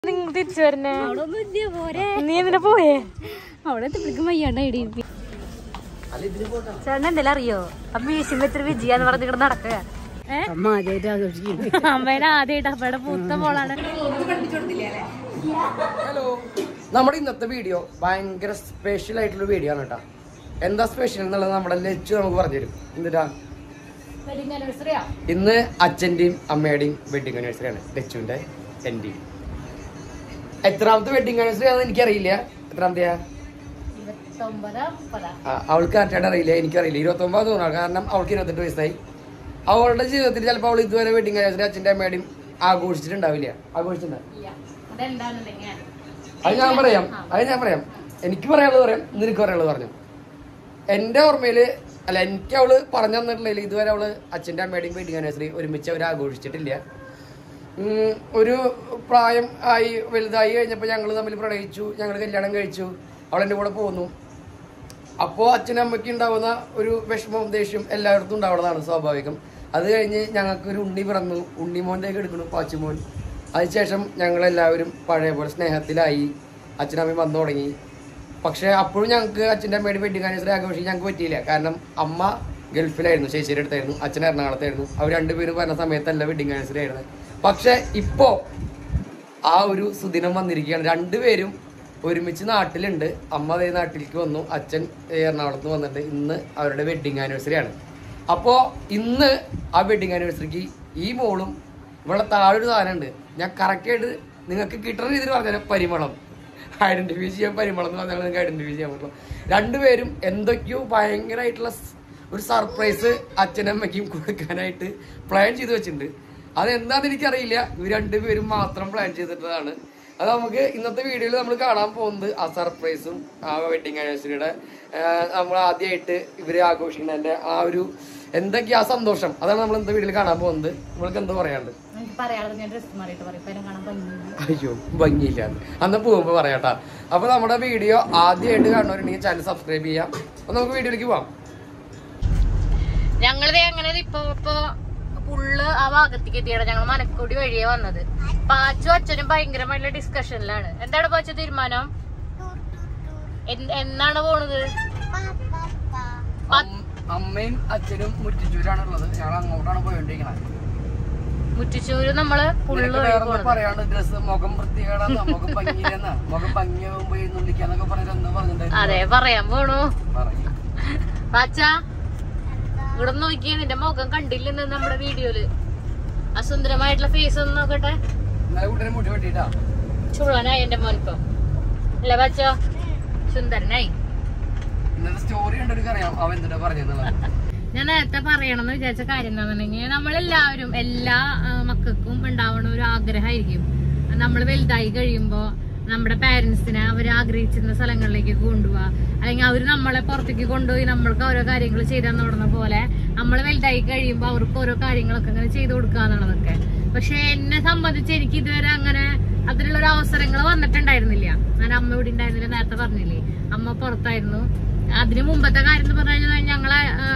തിരിച്ചു വരണേ നീ എന്തിനാ പോയേ അവിടെ എത്തിപ്പിടിക്കും വയ്യാണ്ടായി ചേട്ടൻ എന്തെല്ലാം അറിയോ അപ്പൊ മീശിന് ഇത്ര വിജയാന്ന് പറഞ്ഞിട്ട് നടക്കുക അമ്മേനെ ആദ്യമായിട്ട് അമ്മയുടെ പൂത്ത മോളാണ്. ഹലോ, നമ്മുടെ ഇന്നത്തെ വീഡിയോ ഭയങ്കര സ്പെഷ്യൽ ആയിട്ടുള്ള വീഡിയോ ആണ് കേട്ടോ. എന്താ സ്പെഷ്യൽ എന്നുള്ളത് നമ്മുടെ ലച്ചു നമുക്ക് പറഞ്ഞുതരും. എന്തിനാ ഇന്ന് അച്ഛന്റെയും അമ്മയുടെയും വെഡിങ് ആനിവേഴ്സറി ആണ്. ലച്ചുവിന്റെ എന്റെയും എത്രാമത്തെ വെഡിങ് ആനിവേഴ്സറി ആണെന്ന് എനിക്കറിയില്ല. എത്രാമത്തെയാ അവൾക്ക് കറക്റ്റായിട്ട് അറിയില്ല, എനിക്കറിയില്ല. 29 തോന്നാണ്, കാരണം അവൾക്ക് 28 വയസ്സായി. അവളുടെ ജീവിതത്തിൽ ചിലപ്പോൾ അവൾ ഇതുവരെ വെഡിങ് ആനിവേഴ്സറി അച്ഛൻ്റെ അമ്മയുടെയും ആഘോഷിച്ചിട്ടുണ്ടാവില്ല. ആഘോഷിച്ചിട്ടുണ്ടാവും. അത് ഞാൻ പറയാം. എനിക്ക് പറയാനുള്ളത് പറയാം, നിനക്ക് പറയാനുള്ളത് പറഞ്ഞു. എൻ്റെ ഓർമ്മയില് അല്ല, എനിക്ക് അവള് പറഞ്ഞു തന്നിട്ടുണ്ടെങ്കിൽ ഇതുവരെ അവള് അച്ഛൻ്റെ അമ്മയുടെയും വെഡിങ് ആനിവേഴ്സറി ഒരുമിച്ച് അവർ ആഘോഷിച്ചിട്ടില്ല. ഒരു പ്രായം ആയി വലുതായി കഴിഞ്ഞപ്പോൾ ഞങ്ങൾ തമ്മിൽ പ്രണയിച്ചു, ഞങ്ങൾ കല്യാണം കഴിച്ചു, അവളെൻ്റെ കൂടെ പോന്നു. അപ്പോൾ അച്ഛനും അമ്മയ്ക്ക് ഉണ്ടാവുന്ന ഒരു വിഷമവും ദേഷ്യം എല്ലായിടത്തും ഉണ്ടാവുന്നതാണ് സ്വാഭാവികം. അത് കഴിഞ്ഞ് ഞങ്ങൾക്കൊരു ഉണ്ണി പിറന്നു, ഉണ്ണിമോൻ്റെയൊക്കെ എടുക്കുന്നു, പാച്ചുമോൻ. അതിനുശേഷം ഞങ്ങളെല്ലാവരും പഴയ പോലെ സ്നേഹത്തിലായി, അച്ഛനമ്മയും വന്നു തുടങ്ങി. പക്ഷേ അപ്പോഴും ഞങ്ങൾക്ക് അച്ഛൻ്റെ അമ്മയുടെ വെഡിങ് ആനിവേഴ്സറി ആഘോഷിക്കാൻ ഞങ്ങൾക്ക് പറ്റിയില്ല. കാരണം അമ്മ ഗൾഫിലായിരുന്നു, ശേശ്ശേരി അടുത്തായിരുന്നു, അച്ഛൻ എറണാകുളത്തായിരുന്നു. അവർ രണ്ടുപേരും പറഞ്ഞ സമയത്തല്ല വെഡിങ് ആനിവേഴ്സറി ആയിരുന്നു. പക്ഷെ ഇപ്പോൾ ആ ഒരു സുദിനം വന്നിരിക്കുകയാണ്. രണ്ടുപേരും ഒരുമിച്ച് നാട്ടിലുണ്ട്. അമ്മ അതേ നാട്ടിലേക്ക് വന്നു, അച്ഛൻ എറണാകുളത്ത് വന്നിട്ട് ഇന്ന് അവരുടെ വെഡിങ് ആനിവേഴ്സറി ആണ്. അപ്പോൾ ഇന്ന് ആ വെഡിങ് ആനിവേഴ്സറിക്ക് ഈ മോളും ഇവിടെ താഴൊരു സാധനമുണ്ട്. ഞാൻ കറക്റ്റായിട്ട് നിങ്ങൾക്ക് കിട്ടുന്ന രീതിയിൽ പറഞ്ഞാൽ പരിമളം ഐഡന്റിഫൈ ചെയ്യാൻ, പരിമളം എന്ന് പറഞ്ഞാൽ നിങ്ങൾക്ക് ഐഡന്റിഫൈ ചെയ്യാൻ പറ്റുള്ളൂ. രണ്ടുപേരും എന്തൊക്കെയോ ഭയങ്കരമായിട്ടുള്ള ഒരു സർപ്രൈസ് അച്ഛനമ്മയ്ക്കും കൊടുക്കാനായിട്ട് പ്ലാൻ ചെയ്ത് വെച്ചിട്ടുണ്ട്. അതെന്താണെന്ന് എനിക്കറിയില്ല, ഇവർ രണ്ടുപേരും മാത്രം പ്ലാൻ ചെയ്തിട്ടതാണ്. അത് നമുക്ക് ഇന്നത്തെ വീഡിയോയിൽ നമ്മൾ കാണാൻ പോകുന്നത് ആ സർപ്രൈസും ആ വെഡിങ് ആനിവേഴ്സറിയുടെ നമ്മൾ ആദ്യമായിട്ട് ഇവർ ആഘോഷിക്കുന്നതിന്റെ ആ ഒരു എന്തൊക്കെയാ സന്തോഷം, അതാണ് നമ്മൾ ഇന്നത്തെ വീഡിയോയിൽ കാണാൻ പോകുന്നത്. നമ്മൾക്ക് എന്താ പറയാണ്ട്? അയ്യോ ഭംഗിയില്ല, അന്ന് പോകുമ്പോ പറയാട്ടാ. അപ്പൊ നമ്മുടെ വീഡിയോ ആദ്യമായിട്ട് കാണുന്നവരുണ്ടെങ്കിൽ ചാനൽ സബ്സ്ക്രൈബ് ചെയ്യാം. അപ്പൊ നമുക്ക് വീഡിയോയിലേക്ക് പോവാം. ഞങ്ങളിത് എങ്ങനെ ഇപ്പൊ ഫുള്ള് ആ ഭാഗത്തേക്ക് എത്തിയാണ്. ഞങ്ങൾ മനക്കോടി വഴിയേ വന്നത്. പാച്ചും അച്ഛനും ഭയങ്കരമായിട്ടുള്ള ഡിസ്കഷനിലാണ്. എന്താണ് പാച്ചു തീരുമാനം? എന്നാണ് പോണത്? അമ്മയും അച്ഛനും മുറ്റിച്ചൂരാണുള്ളത്. ഞങ്ങൾ അങ്ങോട്ടാണ് പോയോണ്ടിരിക്കണത്. മുറ്റിച്ചൂര് നമ്മള് പറയാണ്ട് ഡ്രസ് മുഖം വൃത്തികേടാന്ന്, മുഖം ഭംഗിയിലെന്നാ, മുഖം ഭംഗിയാകുമ്പോ എഴുന്നള്ളിക്കാന്നൊക്കെ പറഞ്ഞിട്ട് അതെ പറയാൻ പോണു. പാച്ചാ ഇവിടെ നോക്കിയേ, നിന്റെ മുഖം കണ്ടില്ലെന്ന് നമ്മുടെ വീഡിയോയില്. അസുന്ദരമായിട്ടുള്ള ഫേസ് ഒന്ന് നോക്കട്ടെ. ചുള്ളനായി എന്റെ മോനിപ്പം അല്ല പാച്ചോ, സുന്ദരനായി. ഞാൻ നേരത്തെ പറയണമെന്ന് വിചാരിച്ച കാര്യം എന്താണെന്നുണ്ടെങ്കിൽ, നമ്മളെല്ലാവരും എല്ലാ മക്കൾക്കും ഉണ്ടാവണ ഒരു ആഗ്രഹമായിരിക്കും നമ്മൾ വലുതായി കഴിയുമ്പോ നമ്മുടെ പാരന്റ്സിനെ അവർ ആഗ്രഹിച്ചിരുന്ന സ്ഥലങ്ങളിലേക്ക് കൊണ്ടുപോവാ, അല്ലെങ്കിൽ അവർ നമ്മളെ പുറത്തേക്ക് കൊണ്ടുപോയി നമ്മൾക്ക് ഓരോ കാര്യങ്ങൾ ചെയ്താൽ തുടങ്ങുന്ന പോലെ നമ്മൾ വലുതായി കഴിയുമ്പോൾ അവർക്ക് ഓരോ കാര്യങ്ങളൊക്കെ അങ്ങനെ ചെയ്തു കൊടുക്കുക എന്നുള്ളതൊക്കെ. പക്ഷെ എന്നെ സംബന്ധിച്ച് എനിക്ക് ഇതുവരെ അങ്ങനെ അതിനുള്ളൊരു അവസരങ്ങൾ വന്നിട്ടുണ്ടായിരുന്നില്ല. ഞാൻ അമ്മ ഇവിടെ ഉണ്ടായിരുന്നില്ല, നേരത്തെ പറഞ്ഞില്ലേ, അമ്മ പുറത്തായിരുന്നു. അതിന് മുമ്പത്തെ കാര്യം എന്ന് പറഞ്ഞു കഴിഞ്ഞാൽ ഞങ്ങളെ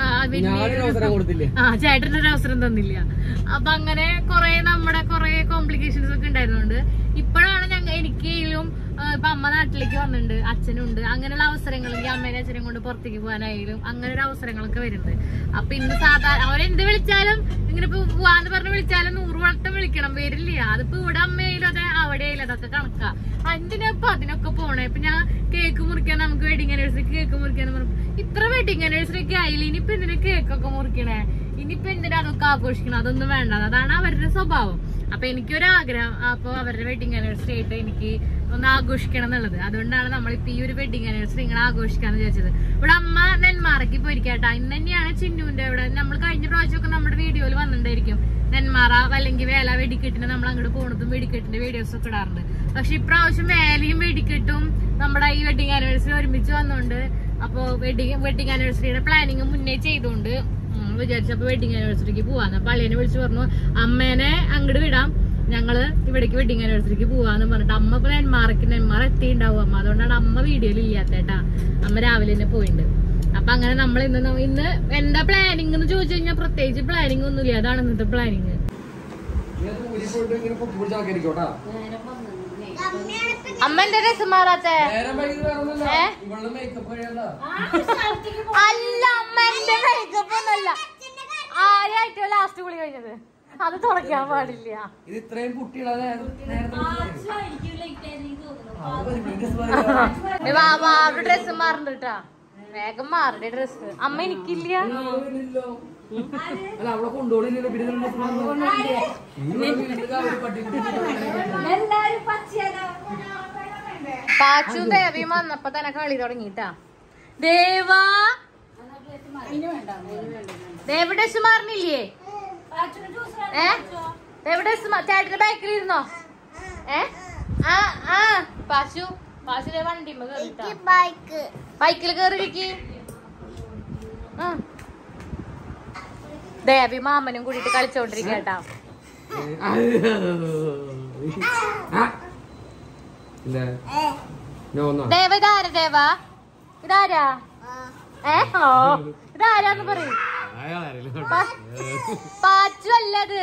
ചേട്ടനൊരു അവസരം തന്നില്ല. അപ്പൊ അങ്ങനെ നമ്മുടെ കുറെ കോംപ്ലിക്കേഷൻസ് ഒക്കെ ഉണ്ടായിരുന്നുണ്ട്. ഇപ്പോഴാണ് എനിക്കും ഇപ്പൊ അമ്മ നാട്ടിലേക്ക് വന്നിട്ടുണ്ട്, അച്ഛനുണ്ട്, അങ്ങനെയുള്ള അവസരങ്ങളെങ്കിൽ അമ്മേനെ അച്ഛനെ കൊണ്ട് പുറത്തേക്ക് പോകാനായാലും അങ്ങനെ ഒരു അവസരങ്ങളൊക്കെ വരുന്നുണ്ട്. അപ്പൊ ഇന്ന് സാധാരണ അവരെന്ത് വിളിച്ചാലും ഇങ്ങനെ ഇപ്പൊ പോവാന്ന് പറഞ്ഞ് വിളിച്ചാലും 100 വട്ടം വിളിക്കണം, വരില്ല. അതിപ്പോ ഇവിടെ അമ്മയിലും അതെ അവിടെ ആയാലും അതൊക്കെ കണക്കാ. എന്തിനാ അതിനൊക്കെ പോണേ? ഇപ്പൊ ഞാൻ കേക്ക് മുറിക്കാൻ, നമുക്ക് വെഡിങ് ആനിവേഴ്സറിക്ക് കേക്ക് മുറിക്കാന്ന് പറഞ്ഞു. ഇത്ര വെഡിങ് ആനിവേഴ്സറി ഒക്കെ ആയില്ല, ഇനിയിപ്പോ എന്തിനാ കേക്കൊക്കെ മുറിക്കണേ? ഇനിയിപ്പോ എന്തിനാ അതൊക്കെ ആഘോഷിക്കണം? അതൊന്നും വേണ്ട, അതാണ് അവരുടെ സ്വഭാവം. അപ്പൊ എനിക്കൊരാഗ്രഹം, അപ്പൊ അവരുടെ വെഡിങ് ആനിവേഴ്സറി ആയിട്ട് എനിക്ക് ഒന്ന് ആഘോഷിക്കണം എന്നുള്ളത്. അതുകൊണ്ടാണ് നമ്മളിപ്പോ ഈ ഒരു വെഡിങ് ആനിവേഴ്സറി ഇങ്ങനെ ആഘോഷിക്കാന്ന് വിചാരിച്ചത്. ഇവിടെ അമ്മ നെന്മാറയ്ക്ക് പോയിരിക്കട്ടാ. ഇന്ന് തന്നെയാണ് ചിന്നുവിന്റെ ഇവിടെ. നമ്മൾ കഴിഞ്ഞ പ്രാവശ്യമൊക്കെ നമ്മുടെ വീഡിയോയിൽ വന്നിട്ടുണ്ടായിരിക്കും, നെന്മാറ അല്ലെങ്കിൽ വേല വെടിക്കെട്ടിന് നമ്മൾ അങ്ങോട്ട് പോണതും വെടിക്കെട്ടിന്റെ വീഡിയോസ് ഒക്കെ ഇടാറുണ്ട്. പക്ഷെ ഇപ്രാവശ്യം വേലയും വെടിക്കെട്ടും നമ്മുടെ ഈ വെഡിങ് ആനിവേഴ്സറി ഒരുമിച്ച് വന്നോണ്ട്, അപ്പൊ വെഡിങ് ആനിവേഴ്സറിയുടെ പ്ലാനിങ് മുന്നേ ചെയ്തോണ്ട് വിചാരിച്ചപ്പോ വെഡിങ് ആനിവേഴ്സറിക്ക് പോവാന്ന്. അപ്പൊ അളിയനെ വിളിച്ച് പറഞ്ഞു അമ്മേനെ അങ്ങോട്ട് വിടാം, ഞങ്ങള് ഇവിടേക്ക് വെഡിങ് ആനിവേഴ്സറിക്ക് പോവാന്ന് പറഞ്ഞിട്ട്. അമ്മ ഇപ്പൊ നെന്മാറ എത്തിണ്ടാവും അമ്മ, അതുകൊണ്ടാണ് അമ്മ വീഡിയോയിൽ ഇല്ലാത്തേട്ടാ. അമ്മ രാവിലെ തന്നെ പോയിട്ടുണ്ട്. അപ്പൊ അങ്ങനെ നമ്മൾ ഇന്ന് എന്താ പ്ലാനിങ് എന്ന് ചോദിച്ചു കഴിഞ്ഞാൽ പ്രത്യേകിച്ച് പ്ലാനിങ് ഒന്നുമില്ല. അതാണ് ഇന്നത്തെ പ്ലാനിങ്. അമ്മ എന്റെ രസം മാറാത്ത അല്ല അമ്മ എന്റെ മേക്കപ്പ് ഒന്നല്ല ആരായിട്ടും ലാസ്റ്റ് കുളി കഴിഞ്ഞത് അത് തുറക്കാൻ പാടില്ല. ഇത് ഇത്രയും കുട്ടികളെ ഡ്രസ് മാറണ്ട കേട്ടാ, വേഗം മാറണ്ടേ ഡ്രസ്. അമ്മ എനിക്കില്ല. അവളെ കൊണ്ടുപോയില്ല. പാച്ചും ദേവിയും വന്നപ്പോ തന്നെ കളി തുടങ്ങിട്ടാ. ദേവാ ദേവ ഡ്രസ് മാറണില്ലേ? ചേട്ടന്റെ ബാക്കിൽ ഇരുന്നോ? പാശു പാശുടെ വണ്ടി ബൈക്കിൽ കേറിയിരിക്ക്. ദേവി മാമനും കൂടിയിട്ട് കളിച്ചോണ്ടിരിക്കട്ടാ. ദേവ ഇതാരാ? ദേവ ഇതാരാ? ഇതാരാന്ന് പറയും. പാച്ചു അല്ലത്.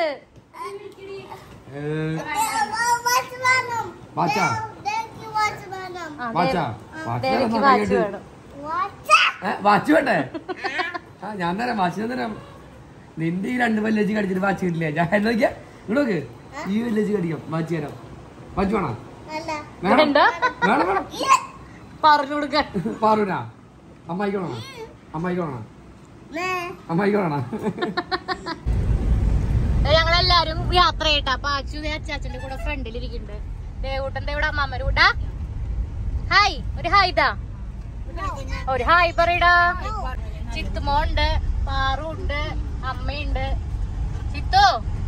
വാച്ച് വേണ്ടേ? ഞാൻ തരാം, വാച്ച് ഞാൻ തരാം. നിന്റെ ഈ 2 വല്ലേജ് കടിച്ചിട്ട് വാച്ച് കിട്ടില്ല. ഞാൻ നോക്കിയാ ഇങ്ങോട്ട് ഈ വല്ലേജ് കടിക്കാം. വാച്ച് തരാം. വാച്ച് വേണോ? വേണം വേണം പറഞ്ഞു കൊടുക്കാൻ. പാറൂനാ അമ്മായിക്കോണോ? അമ്മായിക്കോണോ? അമ്മായിക്കോണോ? ഞങ്ങളെല്ലാരും യാത്ര ചെയ്യട്ടാ. പാച്ചു അച്ചാച്ചന്റെ കൂടെ ഫ്രണ്ടിൽ ഇരിക്കുന്നുണ്ട്. ദേവൂട്ടന്റെ ഇവിടെ അമ്മാമ്മയുടെ കൂടെ ഹായ്. ഒരു ഹായ് ഇതാ, ഒരു ഹായ് പറയടാ. ചിത്തുമോണ്ട്, പാറുണ്ട്, അമ്മയുണ്ട്. ചിത്തു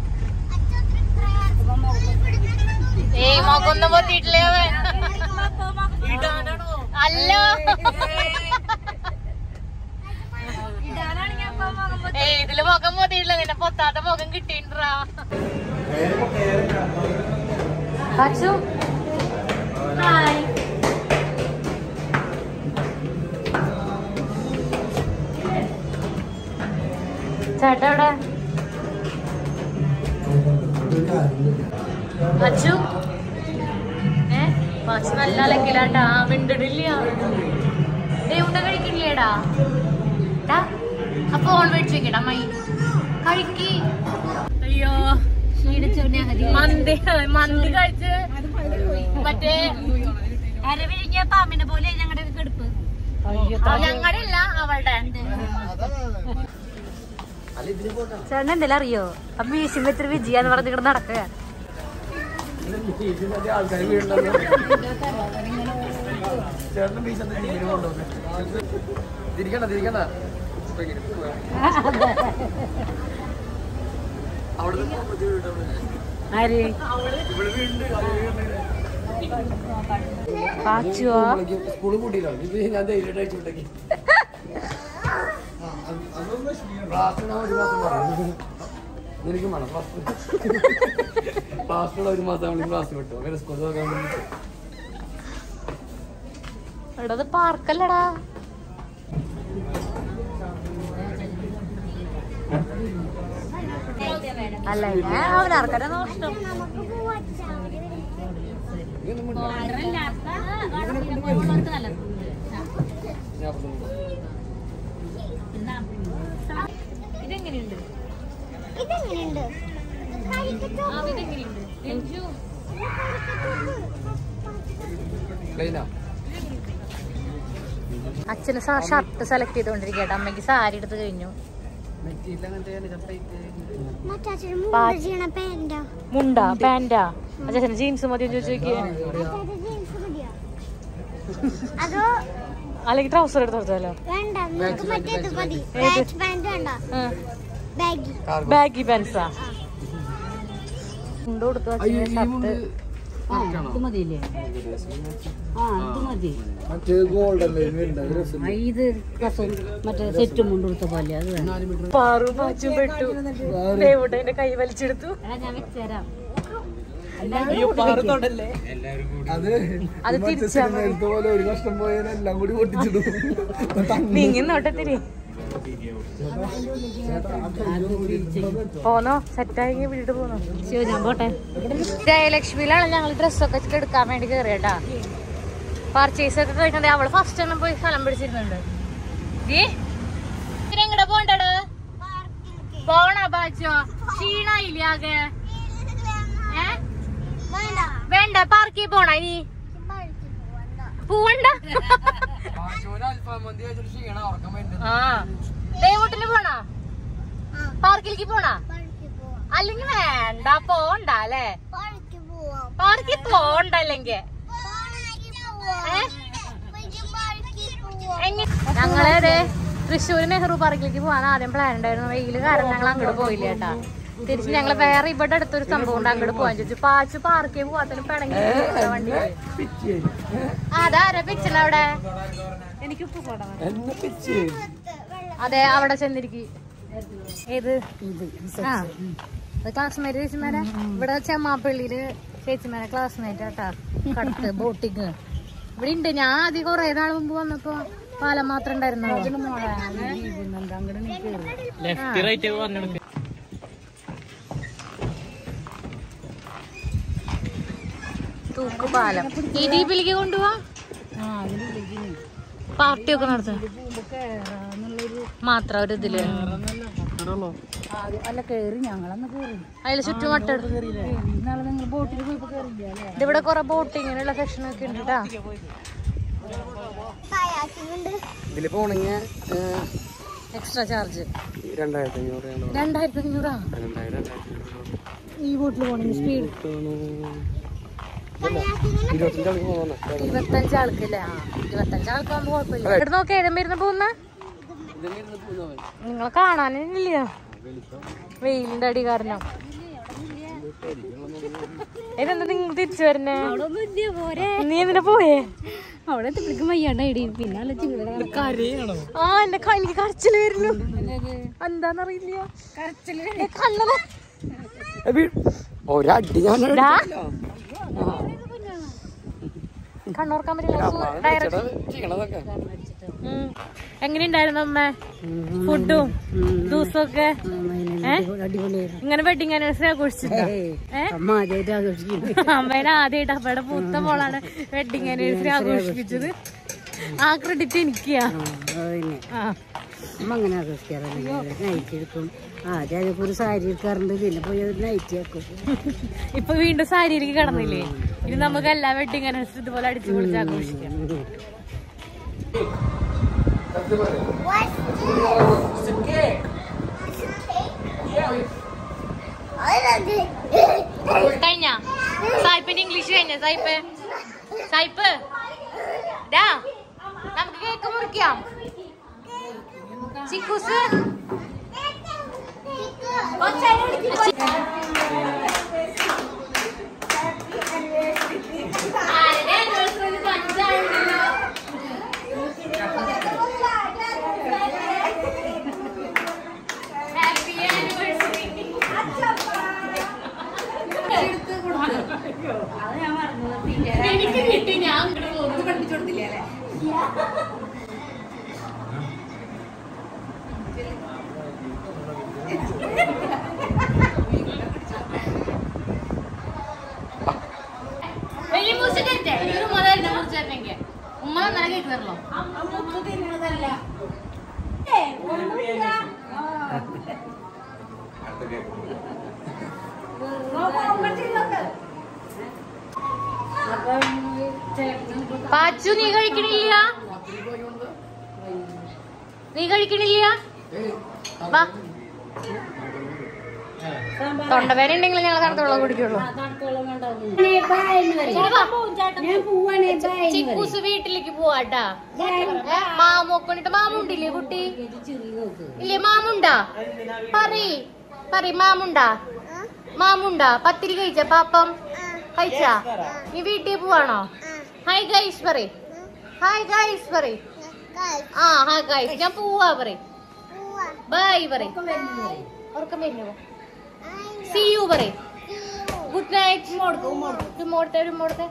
ഏയ് മോക്കൊന്നും പൊത്തിയിട്ടില്ലേ അവൻ? അല്ല ഇതില് മുഖം പൊത്തിയിട്ടില്ല. നിന്നെ പൊത്താത്ത മുഖം കിട്ടിണ്ടാ. പാച്ചു ഹായ്. ചേട്ടാ എവിടെ? പാച്ചു പാച്ചു നല്ല അലക്കിലാട്ടാ. വിണ്ടിടില്ല. ദേവുണ്ട കഴിക്കില്ലേടാ? അപ്പൊ ഓൺ മേടിച്ചു വെക്കടാ. മൈ കഴിക്ക്. അയ്യോ മന്തി മന്തി കഴിച്ച് മറ്റേ അരവിഴിഞ്ഞ പാമ്പിനെ പോലെ ഞങ്ങളുടെ കെടുപ്പ്. ഞങ്ങളുടെ അല്ല അവളുടെ. ചേട്ടൻ എന്തെല്ലാം അറിയോ? അപ്പൊ വീശുമ്പോ ഇത്ര വിജയാന്ന് പറഞ്ഞിട്ട് നടക്കുക. സ്കൂള് കൂട്ടിയില്ല. ഞാൻ ധൈര്യം അയച്ചുകൊണ്ടേക്ക് നിനക്കും വേണം ക്ലാസ്സിലുള്ള 1 മാസം നമ്മൾ ക്ലാസ് വിട്ടു. അങ്ങനെ സ്കൂൾ നോക്കാൻ വേണ്ടി. എടാ ഇത് പാർക്കല്ലടാ. അല്ല അവനാർക്കടെ നോഷ്ടം. ഇതെങ്ങനെയുണ്ട്? അച്ഛന് ഷർട്ട് സെലക്ട് ചെയ്തോണ്ടിരിക്കട്ടെ. അമ്മക്ക് സാരി എടുത്ത് കഴിഞ്ഞു. മുണ്ടാ പാന്റാ? അച്ഛന് ജീൻസ് മതി ചോദിച്ചോക്കിയേ. അല്ലെങ്കിൽ ട്രൗസർ എടുത്ത് കൊടുത്താലോ? ബാഗി പാൻസാ മുണ്ട് കൊടുത്തു. ഷർട്ട് മതിയില്ലേ? ഇത് മറ്റേ സെറ്റും കൊണ്ടുകൊടുത്ത പോലെ അത് പാറു പാച്ചും പെട്ടു. ദേവുട്ടന്റെ കൈ വലിച്ചെടുത്തു. ഞാൻ വെച്ചുതരാം. അത് തിരിച്ചു നീങ്ങുന്നോട്ടത്തിരി പോന്നോ സെറ്റായി വീട് പോന്നോ? ഞാൻ പോട്ടെ. ജയലക്ഷ്മിയിലാണ് ഞങ്ങൾ ഡ്രസ്സൊക്കെ എടുക്കാൻ വേണ്ടി കയറിയട്ടാ. പർച്ചേസ് ഒക്കെ കഴിഞ്ഞാൽ അവള് ഫസ്റ്റ് തന്നെ പോയി സ്ഥലം പിടിച്ചിരുന്നുണ്ട്. എങ്ങടെ പോണ്ടത്? പോണ ബാച്ചോ ക്ഷീണായില്ലേ ആകെ? വേണ്ട പാർക്കിൽ പോണ ഇനി പോവണ്ട. ആ ദേവൂട്ടിന് പോണ പാർക്കിലേക്ക് പോണ അല്ലെങ്കിൽ വേണ്ട പോണ്ട അല്ലേ? പാർക്കിൽ പോണ്ട അല്ലെങ്കിൽ ഞങ്ങളെ തൃശ്ശൂര് നെഹ്റു പാർക്കിലേക്ക് പോകാൻ ആദ്യം പ്ലാൻ ഉണ്ടായിരുന്നു. വെയില് കാരണം ഞങ്ങൾ അങ്ങോട്ട് പോയില്ല കേട്ടാ. തിരിച്ച് ഞങ്ങള് വേറെ ഇവിടെ അടുത്തൊരു സംഭവം ഉണ്ട്, അങ്ങോട്ട് പോകാൻ ചോദിച്ചു. പാച്ചു പാർക്കിൽ പോവാത്തതിന് പിണങ്ങി വണ്ടി. അതാരാ പിച്ചണ അവിടെ? എനിക്ക് അതെ അവിടെ ചെന്നിരിക്കും. ഏത് ക്ലാസ്മേറ്റ് ചേച്ചിമാരെ ഇവിടെ ചെമ്മാപ്പള്ളിയില് ചേച്ചിമാരെ ക്ലാസ്മേറ്റ് ആട്ടാ. കടത്ത് ബോട്ടിങ് ഇവിടെ ഉണ്ട്. ഞാൻ ആദ്യം കൊറേ നാൾ മുമ്പ് വന്നപ്പോ പാലം മാത്രം ഉണ്ടായിരുന്നു. തൂക്കുപാലം ഈ ദ്വീപിലേക്ക് കൊണ്ടുപോവാ. പാർട്ടിയൊക്കെ നടത്തും മാത്രം ഒരു ഇതില്. അല്ല കേറി ഞങ്ങളന്ന് കേറി അതില് ചുറ്റുമട്ട ബോട്ടിൽ പോയപ്പോ കേറില്ല. ഇതിവിടെ കൊറേ ബോട്ടിങ്ങിനുള്ള സെക്ഷൻ ഒക്കെ ഉണ്ട് കേട്ടാ. ഇതില് പോണെങ്കിൽ എക്സ്ട്രാ ചാർജ് 2500. ഈ ബോട്ടിൽ പോണെങ്കിൽ സ്പീഡ് 25 ആൾക്കല്ലേ? 25 ആൾക്കാകുമ്പോ കുഴപ്പമില്ല. ഇവിടെ നോക്കി ഏതും വരുന്ന പോകുന്ന നിങ്ങളെ കാണാനില്ല വെയിലിന്റെ അടി കാരണം. ഇതെന്താ നിങ്ങൾ തിരിച്ചു വരുന്നേ? നീ എന്തിനാ പോയേ? അവിടെ എത്തിപ്പിടിക്കും വയ്യാണ്ടായി. പിന്നെ ആ എന്നെ എനിക്ക് കരച്ചില് വരുന്നു. എന്താന്നറിയില്ല കണ്ണത് ഒരടി കണ്ണോർക്കാൻ പറ്റില്ല. ഡയറക്റ്റ് എങ്ങനെയുണ്ടായിരുന്നു അമ്മ? ഫുഡും ദിവസവും ഒക്കെ ഇങ്ങനെ വെഡിങ് ആനിവേഴ്സറി ആഘോഷിച്ചിട്ടാ? അമ്മേനെ ആദ്യമായിട്ട് അമ്മയുടെ മൂത്ത മോളാണ് വെഡിങ് ആനിവേഴ്സറി ആഘോഷിപ്പിച്ചത്. ആ ക്രെഡിറ്റ് എനിക്കാ. അങ്ങനെ ആഘോഷിക്കാറുണ്ട്. നൈറ്റ് എടുക്കും. ആദ്യം അതൊക്കെ ഒരു സാരി എടുക്കാറുണ്ട്. പിന്നെ പോയി ഒരു നൈറ്റ് ആക്കും. ഇപ്പൊ വീണ്ടും സാരിയിലേക്ക് കിടന്നില്ലേ? ഇനി നമുക്ക് എല്ലാ വെഡിങ് ആനിവേഴ്സറി ഇതുപോലെ അടിച്ചു പൊളിച്ച് ആഘോഷിക്കാം. കഴിഞ്ഞ സായിപ്പിന്റെ ഇംഗ്ലീഷ് കഴിഞ്ഞ സായിപ്പ് സായിപ്പ് നമുക്ക് കേക്ക് മുറിക്കാം. ചിക്കൂസ് എനിക്ക് കിട്ടി. ഞാൻ പഠിപ്പിച്ചു കൊടുത്തില്ലേ? വലിയ മുറിച്ചിട്ടേ ഒരു മുതലായിരുന്നു മുറിച്ചെങ്കിൽ ഉമ്മ നല്ല കേക്ക് തരല്ലോ. പാച്ചു നീ കഴിക്കണില്ല? നീ കഴിക്കണില്ല? വാ തൊണ്ടവേന ഉണ്ടെങ്കിൽ ഞങ്ങൾ തണുത്ത വെള്ളം കുടിക്കുള്ളൂ. ചിക്കൂസ് വീട്ടിലേക്ക് പോവാട്ടാ. മാമൊക്കെ മാമുണ്ടില്ലേ കുട്ടി? ഇല്ലേ മാമുണ്ടാ? പറ മാമുണ്ടാ? മാമുണ്ടാ? പത്തിരി കഴിച്ച പാപ്പം കഴിച്ചാ? നീ വീട്ടിൽ പോവാണോ? ഹായ് ഗൈസ് പറ. ഹായ് ഗൈസ് പറ. ആ ഹായ് ഗൈസ് ഞാൻ പോവാ പറ. ബൈ പറ. ഉറക്കം വരുന്നോ? സീ യു പറ. Good night. മോടത്തെ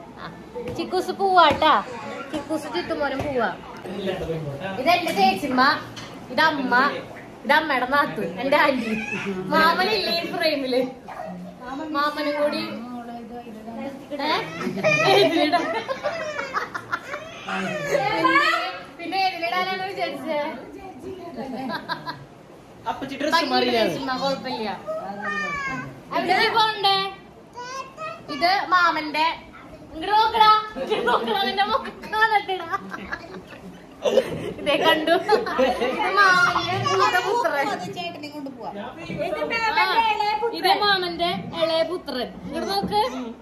ചിക്കൂസ് പോവാട്ടാ. ചിക്കൂസ് ചുറ്റുമോനും പോവാ. ഇതെന്റെ ചേച്ചിമ്മ. ഇതമ്മ, ഇതമ്മയുടെ നാത്തു, എന്റെ ആന്റി. മാമനില്ലേ ഈ ഫ്രെയിമില്? മാമനും കൂടി പിന്നെ ഏതിലിടാനാണ് വിചാരിച്ചേ? കൊഴപ്പില്ല. അവിടെ പോണ്ടേ? ഇത് മാമന്റെ. ഇങ്ങോട്ട് നോക്കടാ, ഇങ്ങോട്ട് നോക്കടാ, നിന്റെ മുഖക്കാണട്ടിടാ. ഇതേ കണ്ടു. ഇത് മാമന്റെ പുത്രൻ. ഇത് മാമന്റെ ഇളയ പുത്രൻ. ഇങ്ങോട്ട് നോക്ക്.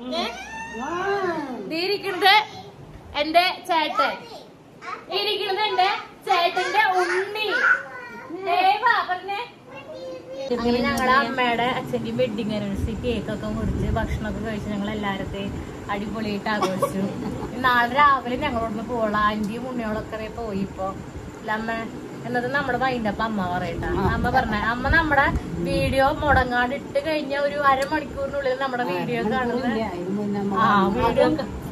ഇരിക്കുന്നത് എന്റെ ചേട്ടൻ, ഇരിക്കുന്നത് എന്റെ ചേട്ടന്റെ ഉണ്ണി. പറഞ്ഞേ. അങ്ങനെ ഞങ്ങളുടെ അമ്മയുടെ അച്ഛന്റെയും വെഡിങ് ആനിവേഴ്സറി കേക്കൊക്കെ മുറിച്ച് ഭക്ഷണമൊക്കെ കഴിച്ച് ഞങ്ങൾ എല്ലാവരുടെയും അടിപൊളിയായിട്ട് ആഘോഷിച്ചു. നാളെ രാവിലെ ഞങ്ങളോടൊന്ന് പോള ആന്റിയും ഉണ്ണിയോളൊക്കെ പോയി. ഇപ്പൊ അമ്മ എന്നത് നമ്മുടെ വൈൻഡപ്പ് അമ്മ പറയട്ടാ. അമ്മ പറഞ്ഞ അമ്മ നമ്മുടെ വീഡിയോ മുടങ്ങാണ്ട് ഇട്ട് കഴിഞ്ഞ ഒരു അരമണിക്കൂറിനുള്ളിൽ നമ്മുടെ വീഡിയോ കാണുന്ന വീഡിയോ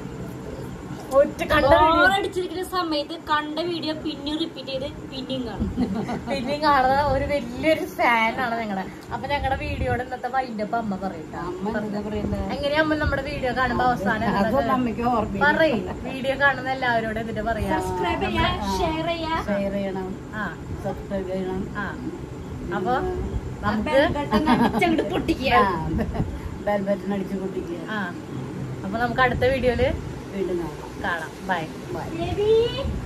അടിച്ചിരിക്കുന്ന സമയത്ത് കണ്ട വീഡിയോ പിന്നെയും റിപ്പീറ്റ് ചെയ്ത് പിന്നെയും കാണുന്ന ഒരു വലിയൊരു ഫാനാണ് ഞങ്ങളുടെ. അപ്പൊ ഞങ്ങളുടെ വീഡിയോയുടെ ഇന്നത്തെ വൈൻഡപ്പ് അമ്മ പറയട്ടാ. എങ്ങനെയാ അമ്മ നമ്മുടെ വീഡിയോ കാണുമ്പോ അവസാനം പറയും? വീഡിയോ കാണുന്ന എല്ലാവരോടും എന്നിട്ട് പറയാ ഷെയർ ചെയ്യണം, സബ്സ്ക്രൈബ് ചെയ്യണം. അപ്പൊ നമുക്ക് പൊട്ടിക്കുക, ബെൽ ബട്ടൺ അടിച്ച് പൊട്ടിക്കുക. അപ്പൊ നമുക്ക് അടുത്ത വീഡിയോയില് വീണ്ടും കാണാം. ബൈ.